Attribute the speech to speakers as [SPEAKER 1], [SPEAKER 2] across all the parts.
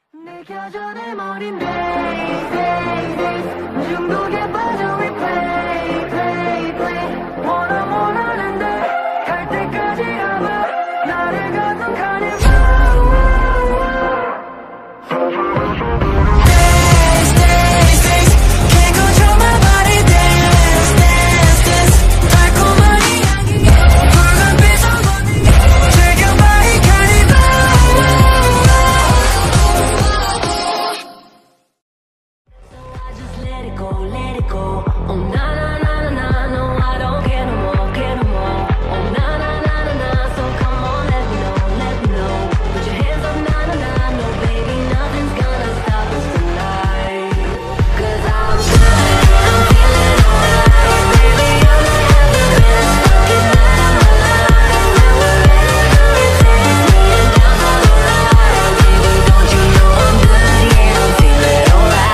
[SPEAKER 1] 내 켜져내 머린 days, days, days. 중독에 빠져 we play, play, play. 원하는데 갈 때까지 아마 나를 가득하는 days, days, days. Can't control my body, dance, dance, dance. 달콤한 이 향기가 붉은빛 선선이 즐겨봐 이 카니발. Let it go, let it go. Oh na na na na na, no I don't care no more, care no more. Oh na na na na na, so come on let me know. Put your hands up, na na na, no baby nothing's gonna stop us tonight. 'Cause I'm good, I'm feeling alright. Baby I'm gonna have the best fucking night of my life. And wherever it takes me and down for the ride. Baby don't you know I'm good, yeah I'm feeling alright.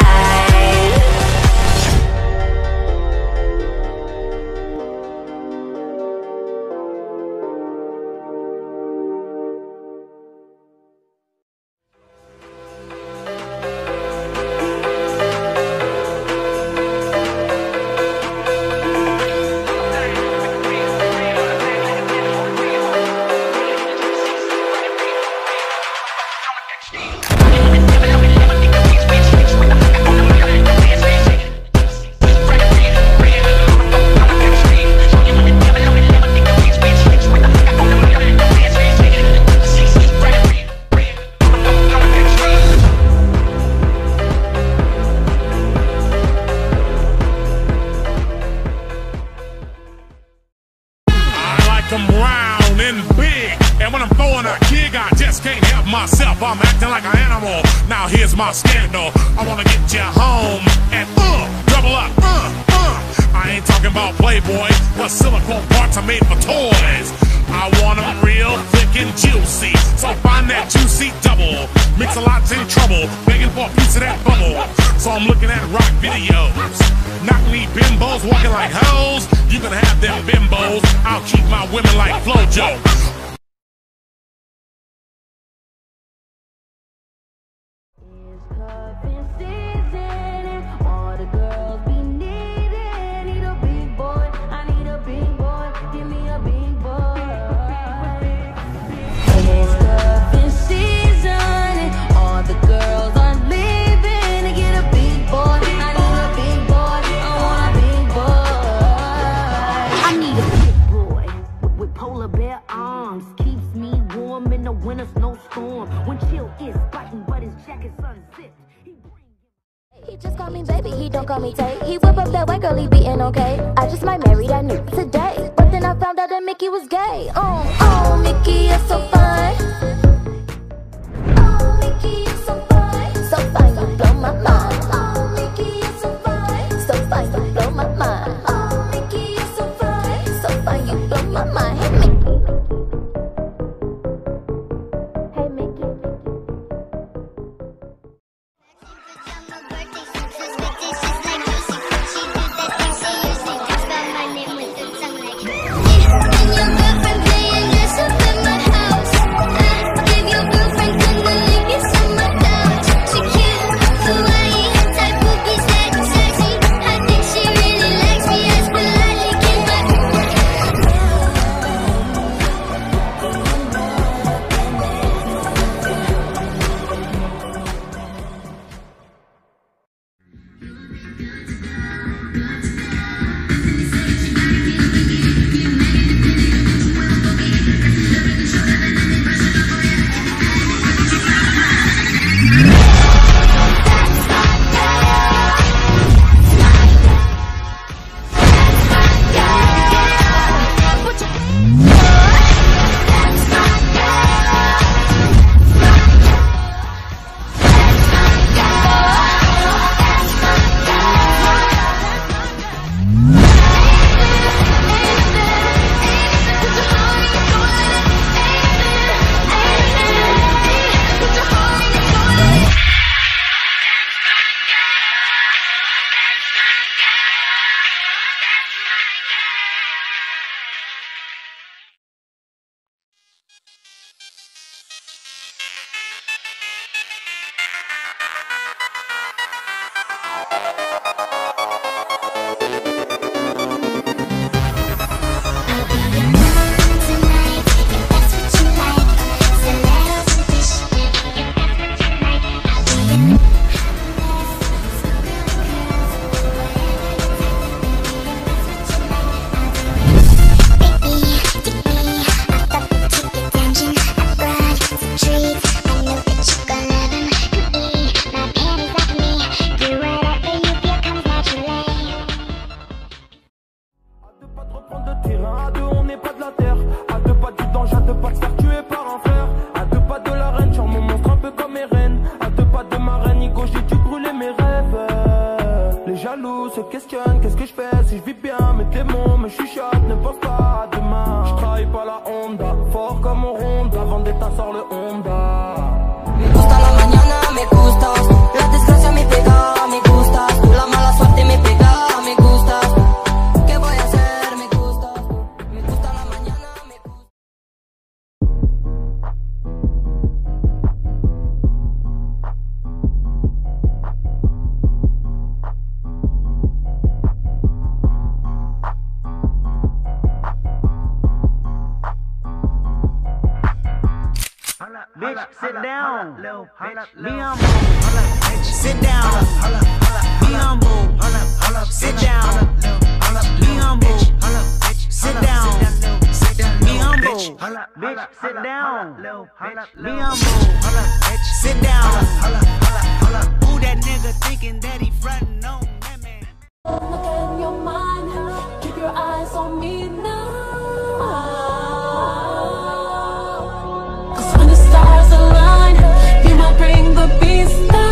[SPEAKER 2] I'm round and big, and when I'm throwing a kick, I just can't help myself. I'm acting like an animal. Now here's my scandal. I wanna get you home and double up. I ain't talking about Playboy, but silicone parts are made for toys. I want them real thick and juicy, so find that juicy double. Mix a lot's in trouble, begging for a piece of that bubble. So I'm looking at rock videos. Knock me bimbos walking like hoes. You can have them bimbos. I'll keep my women like Flojo.
[SPEAKER 3] He just call me baby, he don't call me Tay. He whip up that white girl, he beatin' okay. I just might marry that new today. But then I found out that Mickey was gay. Oh, Mickey, you're so fine. Oh, Mickey, you're so fine. So fine, you blow my mind. Oh, Mickey, you're so fine. So fine, you blow my mind. Oh, Mickey, you're so fine. So fine, you blow my mind. Hey, Mickey.
[SPEAKER 4] Your girlfriend couldn't leave you, so my dad. jaloux, se questionnent, qu'est-ce que je fais si je vis bien. Mes démons me chuchotent, ne pense pas à demain. Je travaille pas la Honda, fort comme un Honda. Vendetta sort le Honda.
[SPEAKER 5] Me gusta la mañana, me gustas. La desgracia me pega, me gustas. La mala suerte me pega, me gustas. ¿Qué voy a hacer? Me gustas. Me gusta la mañana, me gusta.
[SPEAKER 6] Bitch, sit down. Be humble. Sit down. Be humble. Sit down. Be humble. Sit down. Be humble. Bitch, sit down. Be humble. Sit down. Who that nigga thinking that he frontin' on that man?
[SPEAKER 1] Look in your mind, keep your eyes on me now. 'Cause when the stars align, you might bring the beast down.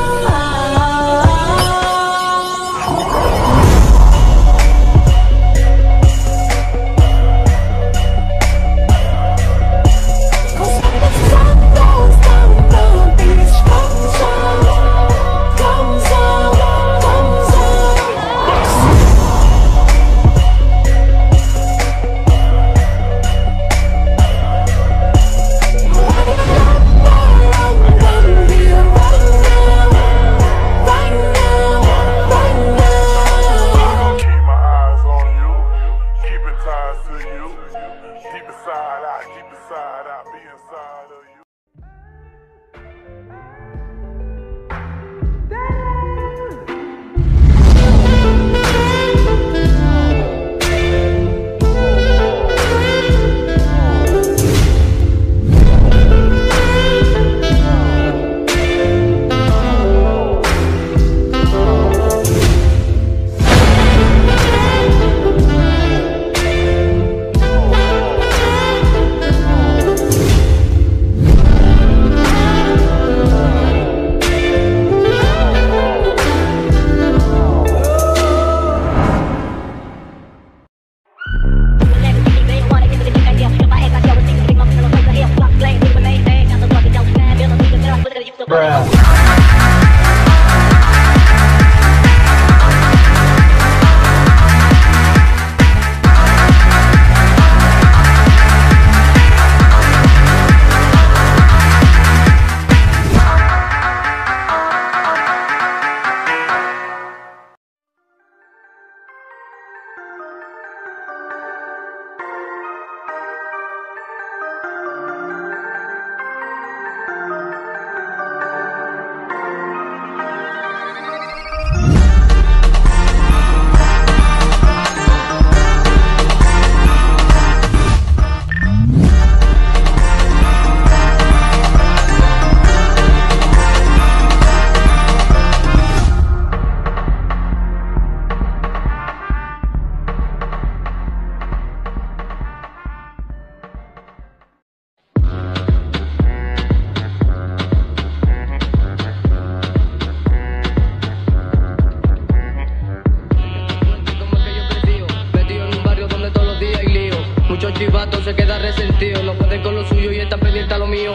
[SPEAKER 5] chivato se queda resentido. No puede con lo suyo y está pendiente a lo mío.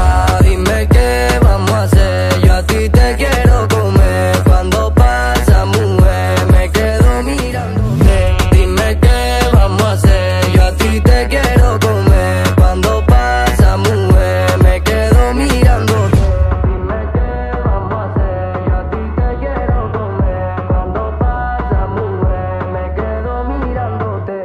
[SPEAKER 7] Dime qué vamos a hacer. Yo a ti te quiero comer. Cuando pasa, mujer, me quedo mirándote. Dime qué vamos a hacer. Yo a ti te quiero comer. Cuando pasa, mujer, me quedo mirándote. Dime qué vamos a hacer. Yo a ti te quiero comer. Cuando pasa, mujer, me quedo mirándote.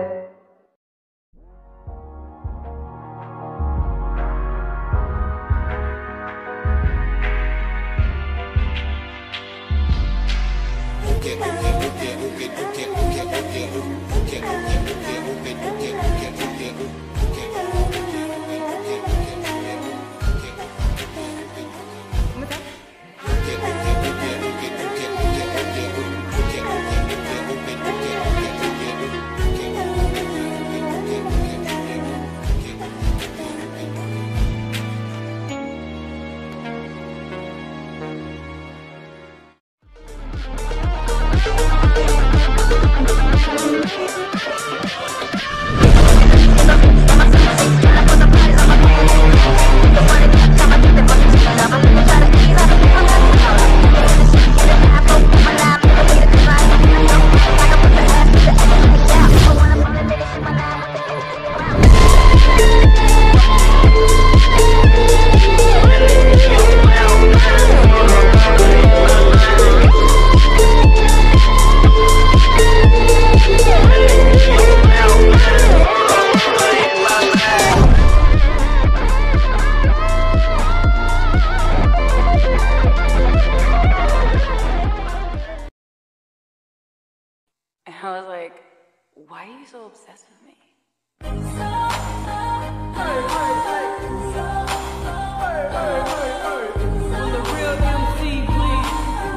[SPEAKER 1] Why are you so obsessed with me?
[SPEAKER 8] The real MC, please.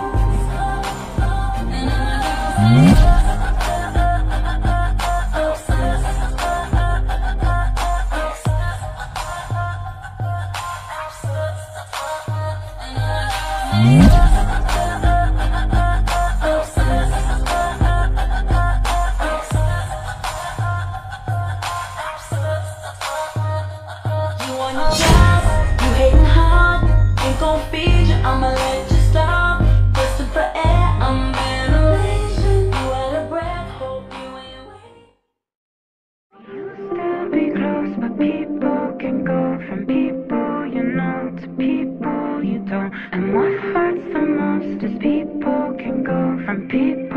[SPEAKER 1] I'ma let you stop. Listen for air, I'm ventilation. You out of breath, hope you ain't waiting. Used to be close, but people can go from people you know to people you don't. And what hurts the most is people can go from people